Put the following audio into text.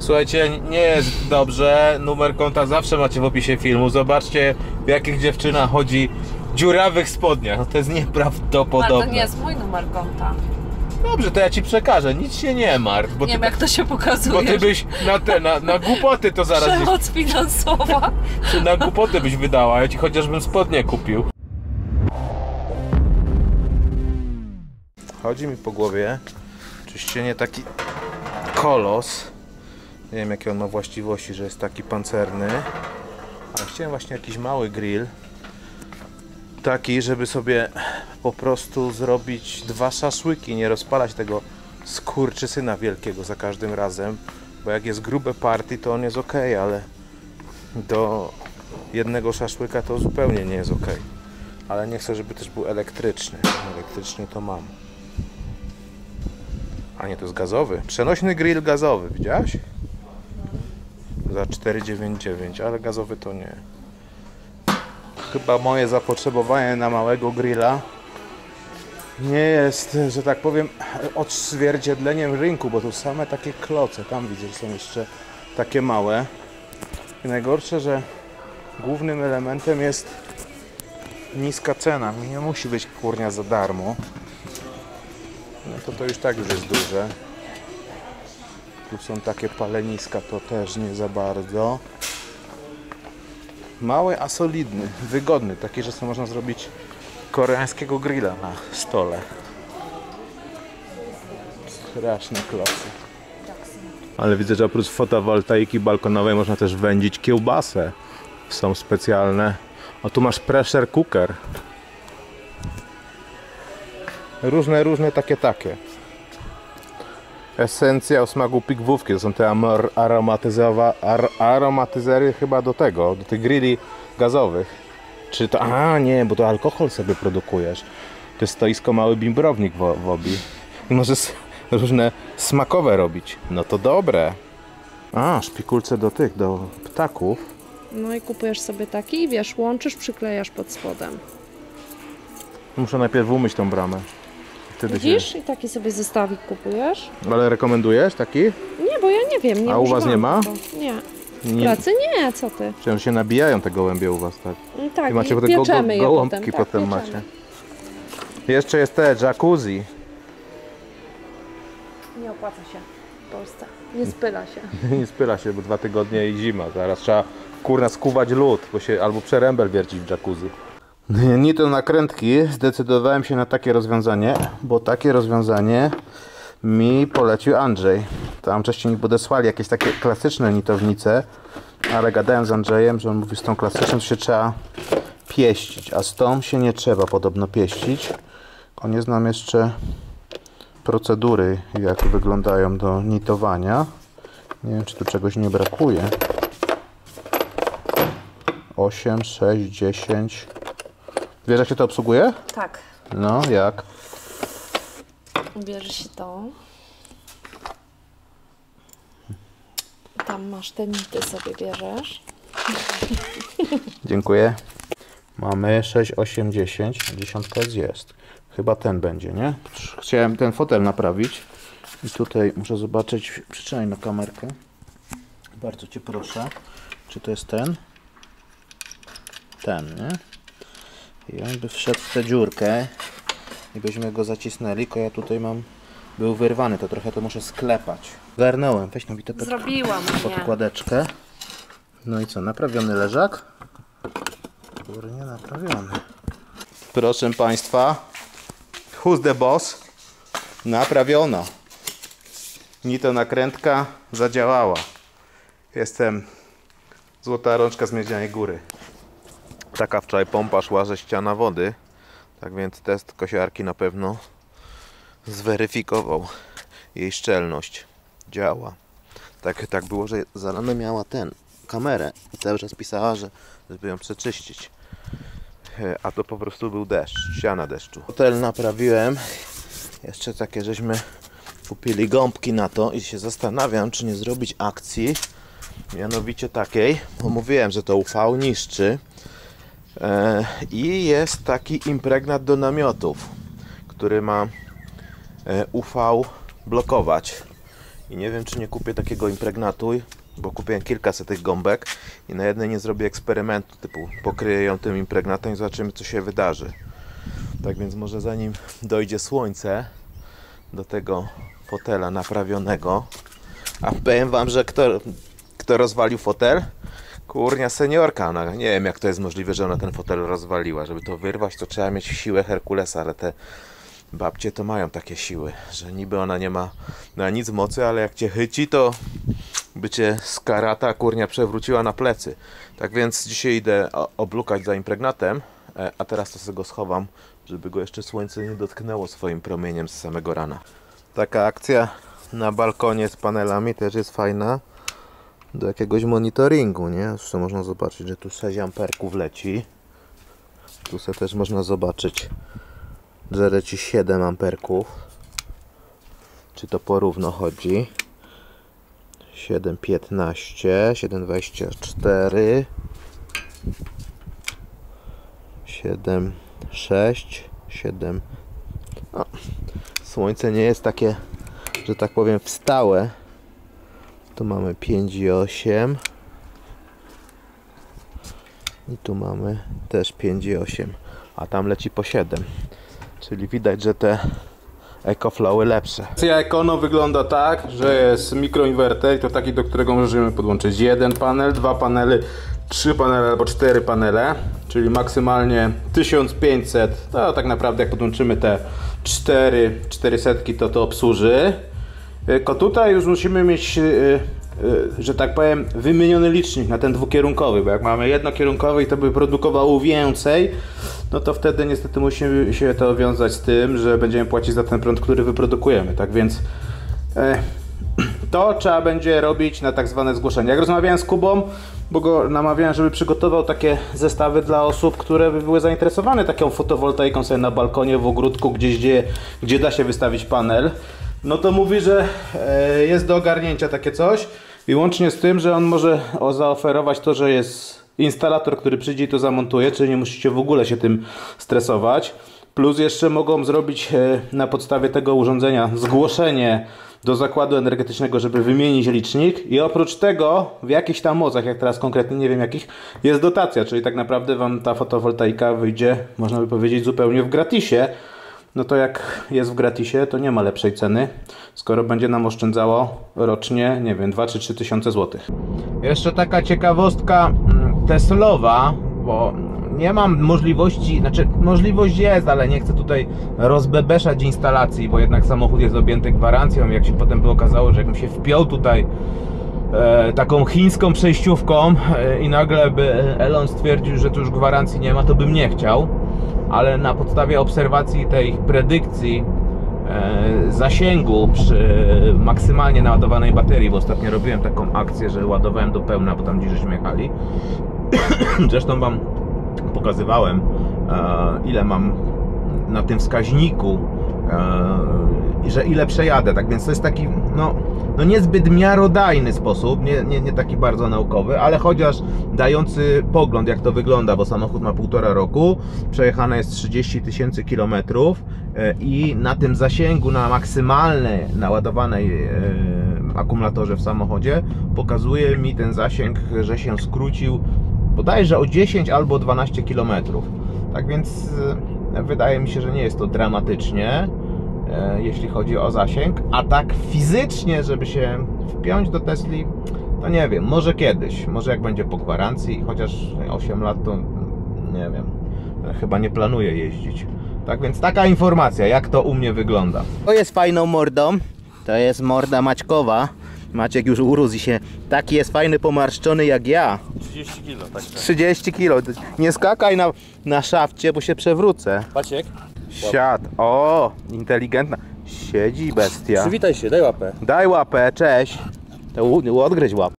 Słuchajcie, nie jest dobrze. Numer konta zawsze macie w opisie filmu. Zobaczcie, w jakich dziewczyna chodzi w dziurawych spodniach. No to jest nieprawdopodobne. Ale to nie jest mój numer konta. Dobrze, to ja ci przekażę. Nic się nie martw. Nie wiem, jak to się pokazuje. Bo ty byś na głupoty to zaraz... Przemoc finansowa. Czy na głupoty byś wydała, ja ci chociażbym spodnie kupił. Chodzi mi po głowie czyścienie taki kolos. Nie wiem, jakie on ma właściwości, że jest taki pancerny. Ale chciałem właśnie jakiś mały grill. Taki, żeby sobie po prostu zrobić 2 szaszłyki, nie rozpalać tego skurczysyna wielkiego za każdym razem. Bo jak jest grube party, to on jest ok, ale do jednego szaszłyka to zupełnie nie jest ok. Ale nie chcę, żeby też był elektryczny. Elektryczny to mam. A nie, to jest gazowy. Przenośny grill gazowy, widziałeś? Za 4,99, ale gazowy to nie. Chyba moje zapotrzebowanie na małego grilla nie jest, że tak powiem, odzwierciedleniem rynku, bo tu same takie kloce. Tam widzę, że są jeszcze takie małe. I najgorsze, że głównym elementem jest niska cena. Nie musi być kurnia za darmo. No to już tak już jest duże. Tu są takie paleniska, to też nie za bardzo. Mały, a solidny, wygodny, taki, że sobie można zrobić koreańskiego grilla na stole. Straszne klocki. Ale widzę, że oprócz fotowoltaiki balkonowej można też wędzić kiełbasę. Są specjalne. O, tu masz pressure cooker. Różne takie. Esencja o smaku pigwówki. To są te aromatyzery chyba do tych grilli gazowych. Czy to... A nie, bo to alkohol sobie produkujesz. To jest stoisko mały bimbrownik w obi. I możesz różne smakowe robić. No to dobre. A, szpikulce do ptaków. No i kupujesz sobie taki i wiesz, łączysz, przyklejasz pod spodem. Muszę najpierw umyć tą bramę. Wtedy widzisz? I taki sobie zestawik kupujesz. Ale rekomendujesz taki? Nie, bo ja nie wiem. Nie. A u was nie ma? Nie. W pracy nie, co ty? Myślałem, że się nabijają te gołębie u was, tak? Tak, i macie i potem pieczemy je gołąbki potem. potem macie. Jeszcze jest te jacuzzi. Nie opłaca się w Polsce. Nie spyla się. Nie spyla się, bo 2 tygodnie i zima. Zaraz trzeba kurna skuwać lód, bo się albo przerębel wierci w jacuzzi. Nie to nakrętki, zdecydowałem się na takie rozwiązanie, bo takie rozwiązanie mi polecił Andrzej. Tam wcześniej mi podesłali jakieś takie klasyczne nitownice, ale gadałem z Andrzejem, że on mówi, z tą klasyczną się trzeba pieścić, a z tą się nie trzeba podobno pieścić. On nie znam jeszcze procedury, jak wyglądają do nitowania. Nie wiem, czy tu czegoś nie brakuje. 8, 6, 10. Wiesz, jak się to obsługuje? Tak. No, jak? Bierzesz się to. Tam masz te nity, sobie bierzesz. Dziękuję. Mamy 6, 8, 10. 10 jest. Chyba ten będzie, nie? Chciałem ten fotel naprawić. I tutaj muszę zobaczyć. Przytrzymaj na kamerkę. Bardzo cię proszę. Czy to jest ten? Ten, nie? I on by wszedł w tę dziurkę i byśmy go zacisnęli, tylko ja tutaj mam, był wyrwany, to trochę to muszę sklepać. Garnąłem, weź no bitę podkładeczkę. No i co, naprawiony leżak? Górnie naprawiony. Proszę Państwa, who's the boss? Naprawiono. Nito nakrętka zadziałała. Jestem złota rączka z Miedzianej Góry. Taka wczoraj pompa szła ze ściana wody, tak więc test kosiarki na pewno zweryfikował jej szczelność. Działa. Tak było, że Zalana miała kamerę i cały czas pisała, żeby ją przeczyścić. A to po prostu był deszcz, ściana deszczu. Hotel naprawiłem. Jeszcze takie żeśmy kupili gąbki na to i się zastanawiam, czy nie zrobić akcji. Mianowicie takiej, bo mówiłem, że to UV niszczy. I jest taki impregnat do namiotów, który ma UV blokować. I nie wiem, czy nie kupię takiego impregnatuj, bo kupiłem kilkaset tych gąbek i na jednej nie zrobię eksperymentu, typu pokryję ją tym impregnatem i zobaczymy, co się wydarzy. Tak więc może zanim dojdzie słońce do tego fotela naprawionego, a powiem wam, że kto rozwalił fotel? Kurnia seniorka. No, nie wiem, jak to jest możliwe, że ona ten fotel rozwaliła. Żeby to wyrwać, to trzeba mieć siłę Herkulesa, ale te babcie to mają takie siły, że niby ona nie ma na nic mocy, ale jak cię chyci, to by cię z karata kurnia przewróciła na plecy. Tak więc dzisiaj idę oblukać za impregnatem, a teraz to sobie go schowam, żeby go jeszcze słońce nie dotknęło swoim promieniem z samego rana. Taka akcja na balkonie z panelami też jest fajna do jakiegoś monitoringu, nie? Zresztą można zobaczyć, że tu 6 amperków leci. Tu sobie też można zobaczyć, że leci 7 amperków. Czy to porówno chodzi? 7,15, 7,24, 7,6, 7. O, słońce nie jest takie, że tak powiem, wstałe. Tu mamy 5,8 i tu mamy też 5,8, a tam leci po 7, czyli widać, że te EcoFlowy lepsze. Akcja Econo wygląda tak, że jest mikroinwerter, to taki, do którego możemy podłączyć jeden panel, 2 panele, 3 panele albo 4 panele, czyli maksymalnie 1500. To tak naprawdę jak podłączymy te 400, to obsłuży. Tylko tutaj już musimy mieć, że tak powiem, wymieniony licznik na ten dwukierunkowy, bo jak mamy jednokierunkowy i to by produkowało więcej, no to wtedy niestety musimy się to wiązać z tym, że będziemy płacić za ten prąd, który wyprodukujemy. Tak więc to trzeba będzie robić na tak zwane zgłoszenie. Jak rozmawiałem z Kubą, bo go namawiałem, żeby przygotował takie zestawy dla osób, które by były zainteresowane taką fotowoltaiką sobie na balkonie, w ogródku, gdzie da się wystawić panel, no to mówi, że jest do ogarnięcia takie coś i łącznie z tym, że on może zaoferować to, że jest instalator, który przyjdzie i to zamontuje, czyli nie musicie w ogóle się tym stresować. Plus jeszcze mogą zrobić na podstawie tego urządzenia zgłoszenie do zakładu energetycznego, żeby wymienić licznik i oprócz tego w jakichś tam mocach, jak teraz konkretnie nie wiem jakich, jest dotacja, czyli tak naprawdę wam ta fotowoltaika wyjdzie, można by powiedzieć, zupełnie w gratisie. No to jak jest w gratisie, to nie ma lepszej ceny, skoro będzie nam oszczędzało rocznie, nie wiem, 2 czy 3 tysiące złotych. Jeszcze taka ciekawostka Teslowa, bo nie mam możliwości, znaczy możliwość jest, ale nie chcę tutaj rozbebeszać instalacji, bo jednak samochód jest objęty gwarancją. Jak się potem by okazało, że jakbym się wpiął tutaj taką chińską przejściówką i nagle by Elon stwierdził, że tu już gwarancji nie ma, to bym nie chciał. Ale na podstawie obserwacji tej predykcji zasięgu przy maksymalnie naładowanej baterii, bo ostatnio robiłem taką akcję, że ładowałem do pełna, bo tam gdzieś żeśmy jechali. Zresztą wam pokazywałem, ile mam na tym wskaźniku, że ile przejadę. Tak więc to jest taki no niezbyt miarodajny sposób, nie taki bardzo naukowy, ale chociaż dający pogląd, jak to wygląda, bo samochód ma 1,5 roku, przejechane jest 30 000 kilometrów i na tym zasięgu, na maksymalnej naładowanej akumulatorze w samochodzie pokazuje mi ten zasięg, że się skrócił bodajże o 10 albo 12 km. Tak więc wydaje mi się, że nie jest to dramatycznie, jeśli chodzi o zasięg, a tak fizycznie, żeby się wpiąć do Tesli, to nie wiem, może kiedyś, może jak będzie po gwarancji, chociaż 8 lat to nie wiem, chyba nie planuję jeździć. Tak więc taka informacja, jak to u mnie wygląda. To jest fajną mordą, to jest morda Maćkowa. Maciek już urósł się, taki jest fajny, pomarszczony jak ja. 30 kg, tak. 30 kg. Nie skakaj na szafcie, bo się przewrócę. Maciek, Siad, o, inteligentna. Siedzi bestia. przywitaj się, daj łapę. Daj łapę, cześć. To odgryź łapę.